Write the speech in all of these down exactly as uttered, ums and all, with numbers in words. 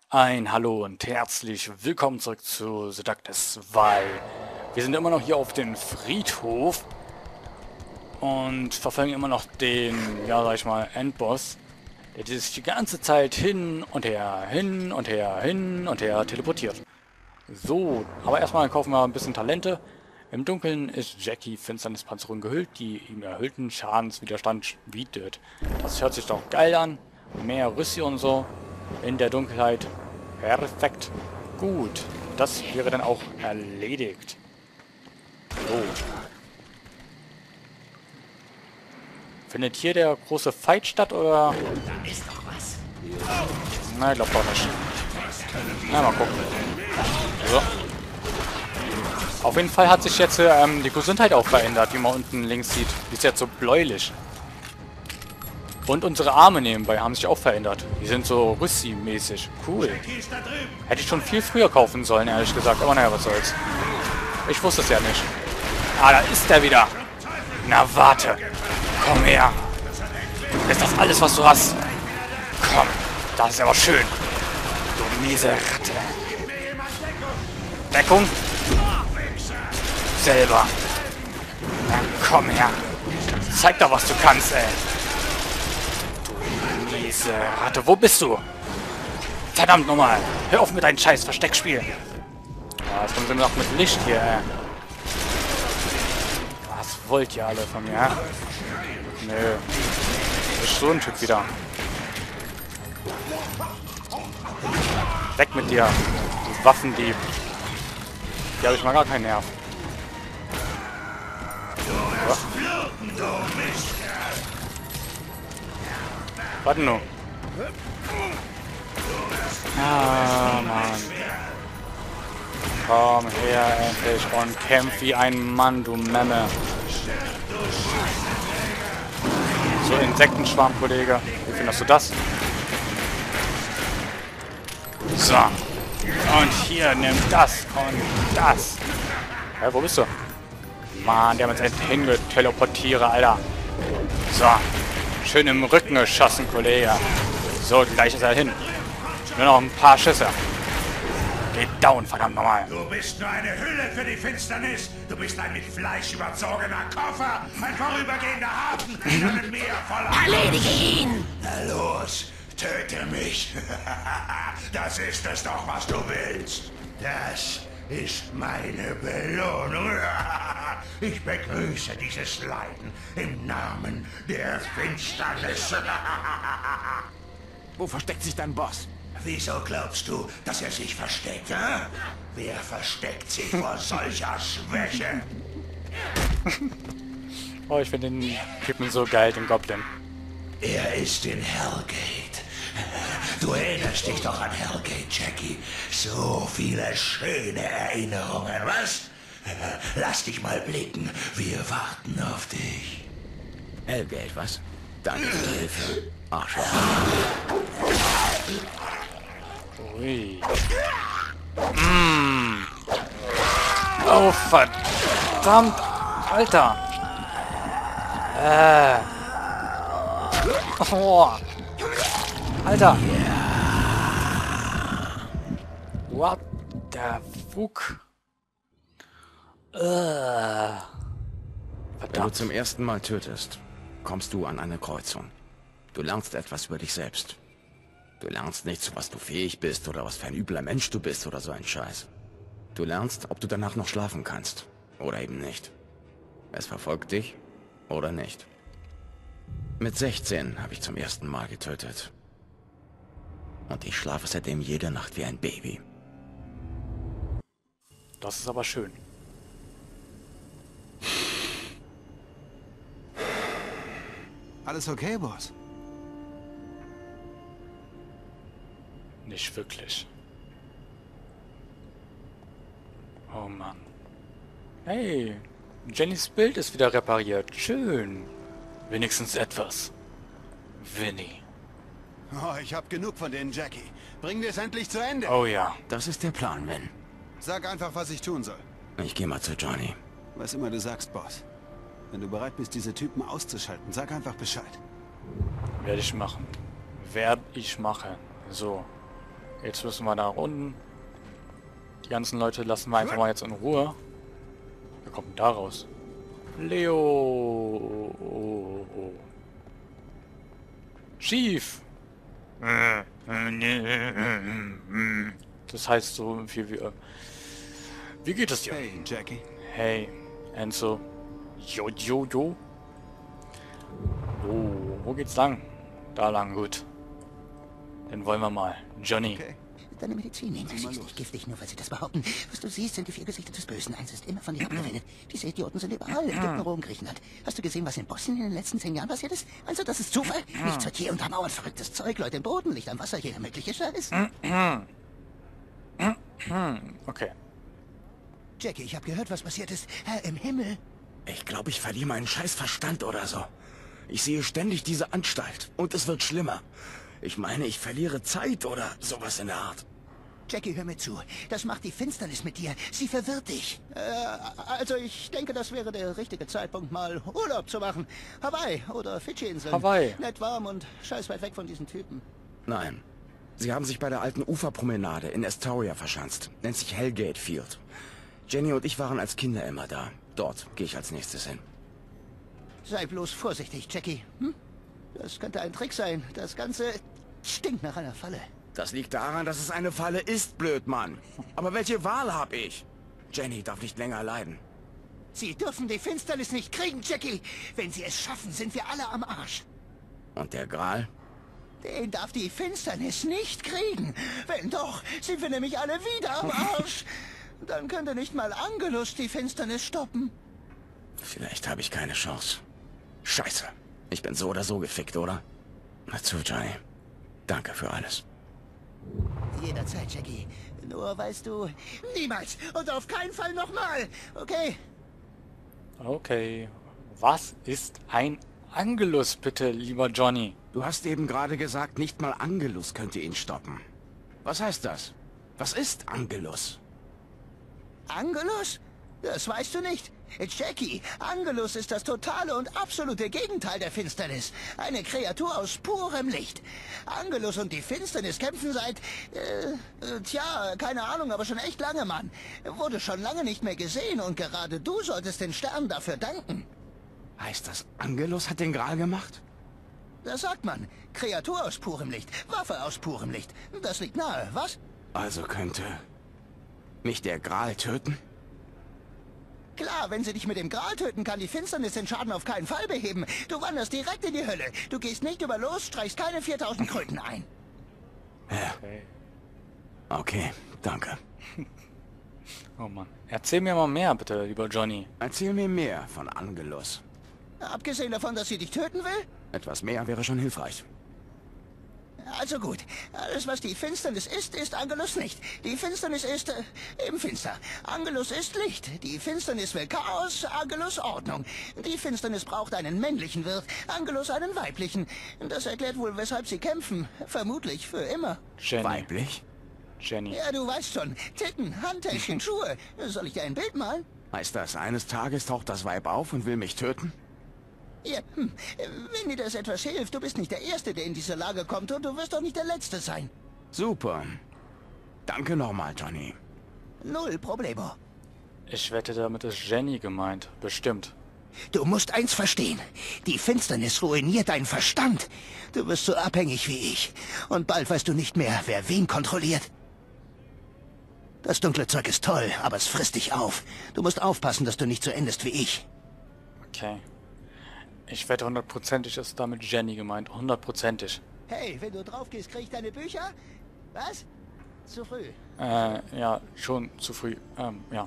Ein Hallo und herzlich willkommen zurück zu The Darkness zwei. Wir sind immer noch hier auf dem Friedhof und verfolgen immer noch den, ja sag ich mal, Endboss, der sich die ganze Zeit hin und her, hin und her, hin und her teleportiert. So, aber erstmal kaufen wir ein bisschen Talente. Im Dunkeln ist Jackie Finsternispanzerung gehüllt, die ihm erhöhten Schadenswiderstand bietet. Das hört sich doch geil an. Mehr Rüssi und so. In der Dunkelheit. Perfekt. Gut. Das wäre dann auch erledigt. So. Findet hier der große Fight statt, oder? Da ist doch was. Na, ich glaube doch nicht. Na, mal gucken. So. Auf jeden Fall hat sich jetzt ähm, die Gesundheit auch verändert, wie man unten links sieht. Die ist jetzt so bläulich. Und unsere Arme nebenbei haben sich auch verändert. Die sind so Rüssi-mäßig. Cool. Hätte ich schon viel früher kaufen sollen, ehrlich gesagt. Aber naja, was soll's. Ich wusste es ja nicht. Ah, da ist der wieder. Na, warte. Komm her. Ist das alles, was du hast? Komm. Das ist aber schön. Du miese Ratte. Deckung. Selber. Na, komm her. Zeig doch, was du kannst, ey. Diese Ratte, wo bist du? Verdammt nochmal. Hör auf mit deinem scheiß Versteckspiel. Ja, jetzt kommen sie noch mit Licht hier, ey. Was wollt ihr alle von mir, hä? Nö. Das ist so ein Typ wieder. Weg mit dir, du Waffendieb. Hier habe ich mal gar keinen Nerv. So. Warte nur. Ah, Mann. Komm her endlich und kämpf wie ein Mann, du Memme. So, Insektenschwarm, Kollege. Wie findest du das? So. Und hier, nimm das und das. Hä, wo bist du? Mann, der hat uns echt hingeteleportiert, Alter. So. Schön im Rücken geschossen, Kollege. So, gleich ist er hin. Nur noch ein paar Schüsse. Geht down, verdammt nochmal. Du bist nur eine Hülle für die Finsternis. Du bist ein mit Fleisch überzogener Koffer. Ein vorübergehender Hafen in einem Meer voller... Erledige ihn! Na los, töte mich. Das ist es doch, was du willst. Das ist meine Belohnung. Ich begrüße dieses Leiden im Namen der Finsternis. Wo versteckt sich dein Boss? Wieso glaubst du, dass er sich versteckt, hä? Wer versteckt sich vor solcher Schwäche? Oh, ich finde den Typen so geil, den Goblin. Er ist in Hellgate. Du erinnerst dich doch an Hellgate, Jackie. So viele schöne Erinnerungen, was? Lass dich mal blicken. Wir warten auf dich. Hellgate, was? Danke für die Hilfe. Arschloch. Ui. Mm. Oh, verdammt. Alter. Äh. Oh. Alter. What the fuck? Äh. Wenn du zum ersten Mal tötest, kommst du an eine Kreuzung. Du lernst etwas über dich selbst. Du lernst nicht, zu was du fähig bist oder was für ein übler Mensch du bist oder so ein Scheiß. Du lernst, ob du danach noch schlafen kannst. Oder eben nicht. Es verfolgt dich oder nicht. Mit sechzehn habe ich zum ersten Mal getötet. Und ich schlafe seitdem jede Nacht wie ein Baby. Das ist aber schön. Alles okay, Boss? Nicht wirklich. Oh Mann. Hey, Jennys Bild ist wieder repariert. Schön. Wenigstens etwas. Winnie. Oh, ich hab genug von denen, Jackie. Bringen wir es endlich zu Ende. Oh ja. Das ist der Plan, Vin. Sag einfach, was ich tun soll. Ich gehe mal zu Johnny. Was immer du sagst, Boss. Wenn du bereit bist, diese Typen auszuschalten, sag einfach Bescheid. Werde ich machen. Werde ich machen. So. Jetzt müssen wir da unten. Die ganzen Leute lassen wir einfach mal jetzt in Ruhe. Wer kommt denn da raus? Leo. Oh, oh. Chief. Das heißt so viel wie... Äh, wie geht es dir? Hey, Jackie. Hey, Enzo. Jo, jo, jo. Oh, wo geht's lang? Da lang, gut. Dann wollen wir mal. Johnny. Okay. Deine Medizin nehmen sie ist nicht giftig, nur weil sie das behaupten. Was du siehst, sind die vier Gesichter des Bösen. Eins ist immer von dir abgewendet. Diese Idioten sind überall. Ägypten, Rom, Griechenland. Hast du gesehen, was in Bosnien in den letzten zehn Jahren passiert ist? Also, das ist Zufall? Nichts wird hier untermauert. Verrücktes Zeug, Leute im Boden, Licht am Wasser, jeder mögliche Scheiß. Okay. Jackie, ich habe gehört, was passiert ist. Herr im Himmel. Ich glaube, ich verliere meinen scheiß Verstand oder so. Ich sehe ständig diese Anstalt. Und es wird schlimmer. Ich meine, ich verliere Zeit oder sowas in der Art. Jackie, hör mir zu. Das macht die Finsternis mit dir. Sie verwirrt dich. Äh, also ich denke, das wäre der richtige Zeitpunkt, mal Urlaub zu machen. Hawaii oder Fidschi-Inseln. Hawaii. Nett warm und scheiß weit weg von diesen Typen. Nein. Sie haben sich bei der alten Uferpromenade in Astoria verschanzt. Nennt sich Hellgate Field. Jenny und ich waren als Kinder immer da. Dort gehe ich als nächstes hin. Sei bloß vorsichtig, Jackie. Hm? Das könnte ein Trick sein. Das Ganze stinkt nach einer Falle. Das liegt daran, dass es eine Falle ist, Blödmann. Aber welche Wahl habe ich? Jenny darf nicht länger leiden. Sie dürfen die Finsternis nicht kriegen, Jackie. Wenn sie es schaffen, sind wir alle am Arsch. Und der Gral? Den darf die Finsternis nicht kriegen. Wenn doch, sind wir nämlich alle wieder am Arsch. Dann könnte nicht mal Angelus die Finsternis stoppen. Vielleicht habe ich keine Chance. Scheiße. Ich bin so oder so gefickt, oder? Na zu, Johnny. Danke für alles. Jederzeit, Jackie. Nur weißt du, niemals und auf keinen Fall nochmal. Okay? Okay. Was ist ein Angelus, bitte, lieber Johnny? Du hast eben gerade gesagt, nicht mal Angelus könnte ihn stoppen. Was heißt das? Was ist Angelus? Angelus? Das weißt du nicht. Jackie, Angelus ist das totale und absolute Gegenteil der Finsternis. Eine Kreatur aus purem Licht. Angelus und die Finsternis kämpfen seit... Äh, äh, tja, keine Ahnung, aber schon echt lange, Mann. Wurde schon lange nicht mehr gesehen und gerade du solltest den Sternen dafür danken. Heißt das, Angelus hat den Gral gemacht? Das sagt man. Kreatur aus purem Licht, Waffe aus purem Licht. Das liegt nahe, was? Also könnte mich der Gral töten? Klar, wenn sie dich mit dem Gral töten, kann die Finsternis den Schaden auf keinen Fall beheben. Du wanderst direkt in die Hölle. Du gehst nicht über los, streichst keine viertausend Kröten ein. Ja. Okay. Okay, danke. Oh Mann. Erzähl mir mal mehr, bitte, lieber Johnny. Erzähl mir mehr von Angelus. Abgesehen davon, dass sie dich töten will? Etwas mehr wäre schon hilfreich. Also gut, alles was die Finsternis ist, ist Angelus nicht. Die Finsternis ist äh, eben finster. Angelus ist Licht. Die Finsternis will Chaos, Angelus Ordnung. Die Finsternis braucht einen männlichen Wirt, Angelus einen weiblichen. Das erklärt wohl, weshalb sie kämpfen. Vermutlich für immer. Jenny. Weiblich? Jenny. Ja, du weißt schon. Titten, Handtäschchen, Schuhe. Soll ich dir ein Bild malen? Heißt das, eines Tages taucht das Weib auf und will mich töten? Ja, hm. Wenn dir das etwas hilft, du bist nicht der Erste, der in diese Lage kommt und du wirst auch nicht der Letzte sein. Super. Danke nochmal, Johnny. Null Problemo. Ich wette, damit ist Jenny gemeint. Bestimmt. Du musst eins verstehen. Die Finsternis ruiniert deinen Verstand. Du wirst so abhängig wie ich. Und bald weißt du nicht mehr, wer wen kontrolliert. Das dunkle Zeug ist toll, aber es frisst dich auf. Du musst aufpassen, dass du nicht so endest wie ich. Okay. Ich wette, hundertprozentig ist damit Jenny gemeint. Hundertprozentig. Hey, wenn du drauf gehst, krieg ich deine Bücher? Was? Zu früh. Äh, ja, schon zu früh. Ähm, ja.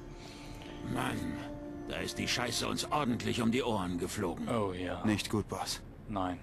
Mann, da ist die Scheiße uns ordentlich um die Ohren geflogen. Oh ja. Nicht gut, Boss. Nein.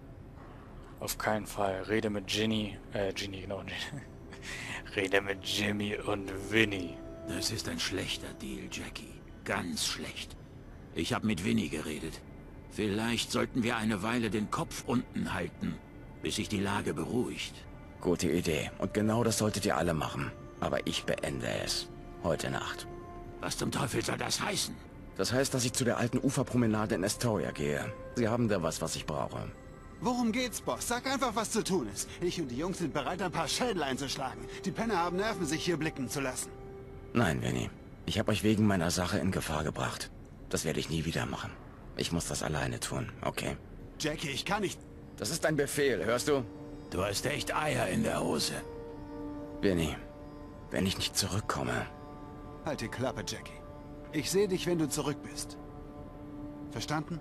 Auf keinen Fall. Rede mit Ginny. Äh, Ginny, genau. Rede mit Jimmy und Winnie. Das ist ein schlechter Deal, Jackie. Ganz schlecht. Ich habe mit Winnie geredet. Vielleicht sollten wir eine Weile den Kopf unten halten, bis sich die Lage beruhigt. Gute Idee. Und genau das solltet ihr alle machen. Aber ich beende es. Heute Nacht. Was zum Teufel soll das heißen? Das heißt, dass ich zu der alten Uferpromenade in Astoria gehe. Sie haben da was, was ich brauche. Worum geht's, Boss? Sag einfach, was zu tun ist. Ich und die Jungs sind bereit, ein paar Schädel einzuschlagen. Die Penner haben Nerven, sich hier blicken zu lassen. Nein, Vinny. Ich habe euch wegen meiner Sache in Gefahr gebracht. Das werde ich nie wieder machen. Ich muss das alleine tun, okay? Jackie, ich kann nicht... Das ist ein Befehl, hörst du? Du hast echt Eier in der Hose. Vinny, wenn ich nicht zurückkomme... Halt die Klappe, Jackie. Ich sehe dich, wenn du zurück bist. Verstanden?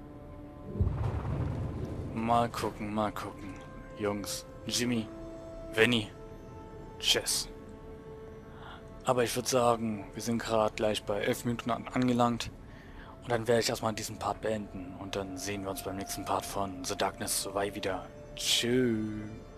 Mal gucken, mal gucken. Jungs, Jimmy, Vinny, Tschüss. Aber ich würde sagen, wir sind gerade gleich bei elf Minuten an angelangt. Und dann werde ich erstmal diesen Part beenden. Und dann sehen wir uns beim nächsten Part von The Darkness zwei wieder. Tschüss.